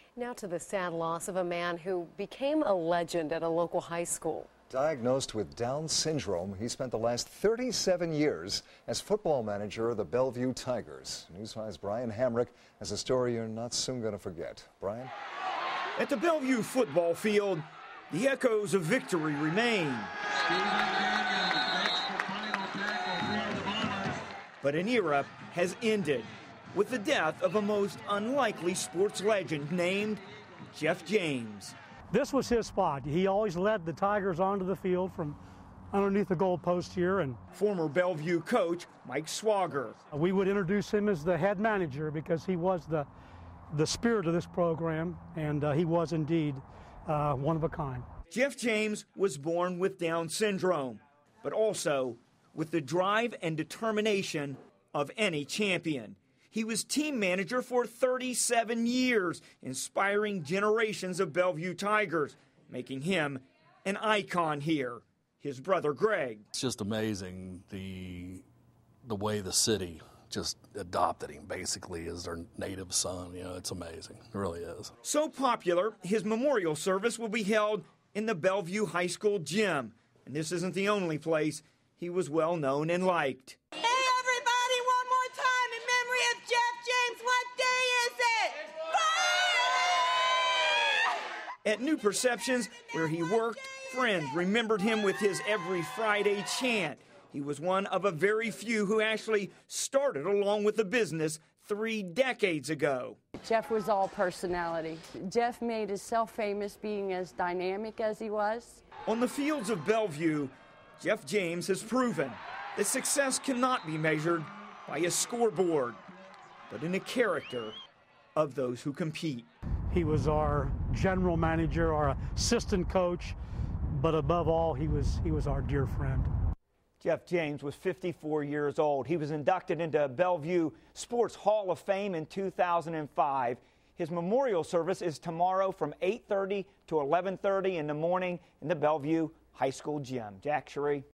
Now to the sad loss of a man who became a legend at a local high school. Diagnosed with Down syndrome, he spent the last 37 years as football manager of the Bellevue Tigers. News 5's Brian Hamrick has a story you're not soon going to forget. Brian? At the Bellevue football field, the echoes of victory remain. But an era has ended with the death of a most unlikely sports legend named Jeff James. This was his spot. He always led the Tigers onto the field from underneath the goalpost here. And former Bellevue coach Mike Swagger. We would introduce him as the head manager because he was the spirit of this program, and he was indeed one of a kind. Jeff James was born with Down syndrome, but also with the drive and determination of any champion. He was team manager for 37 years, inspiring generations of Bellevue Tigers, making him an icon here. His brother Greg. It's just amazing the way the city just adopted him basically as their native son. You know, it's amazing. It really is. So popular, his memorial service will be held in the Bellevue High School gym. And this isn't the only place he was well known and liked. At New Perceptions, where he worked, friends remembered him with his every Friday chant. He was one of a very few who actually started along with the business 3 decades ago. Jeff was all personality. Jeff made himself famous being as dynamic as he was. On the fields of Bellevue, Jeff James has proven that success cannot be measured by a scoreboard, but in the character of those who compete. He was our general manager, our assistant coach, but above all, he was our dear friend. Jeff James was 54 years old. He was inducted into Bellevue Sports Hall of Fame in 2005. His memorial service is tomorrow from 8:30 to 11:30 in the morning in the Bellevue High School gym. Jack Cherie.